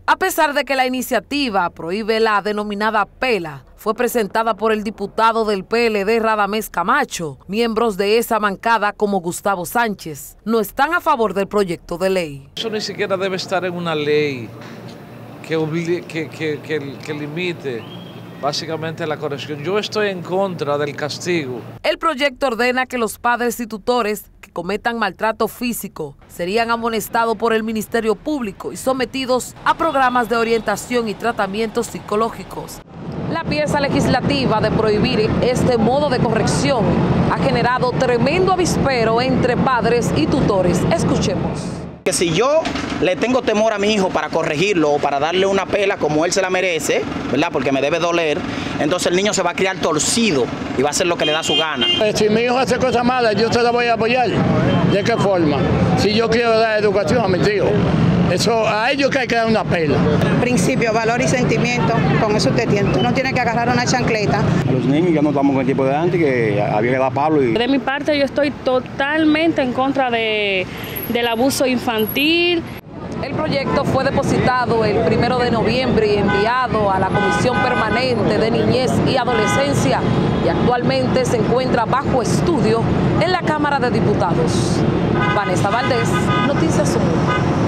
A pesar de que la iniciativa prohíbe la denominada pela, fue presentada por el diputado del PLD Radamés Camacho. Miembros de esa bancada, como Gustavo Sánchez, no están a favor del proyecto de ley. Eso ni siquiera debe estar en una ley que limite básicamente la corrección. Yo estoy en contra del castigo. El proyecto ordena que los padres y tutores que cometan maltrato físico serían amonestados por el Ministerio Público y sometidos a programas de orientación y tratamientos psicológicos. La pieza legislativa de prohibir este modo de corrección ha generado tremendo avispero entre padres y tutores. Escuchemos. Que si yo le tengo temor a mi hijo para corregirlo o para darle una pela como él se la merece, ¿verdad? Porque me debe doler, entonces el niño se va a criar torcido y va a hacer lo que le da su gana. Si mi hijo hace cosas malas, yo se la voy a apoyar. ¿De qué forma? Si yo quiero dar educación a mis hijos, eso a ellos que hay que dar una pela. Principio, valor y sentimiento, con eso usted tiene. Tú no tienes que agarrar una chancleta. A los niños ya no estamos con el tiempo de antes, que había que dar palo. De mi parte, yo estoy totalmente en contra del abuso infantil. El proyecto fue depositado el 1 de noviembre y enviado a la Comisión Permanente de Niñez y Adolescencia y actualmente se encuentra bajo estudio en la Cámara de Diputados. Vanessa Valdés, Noticias 1.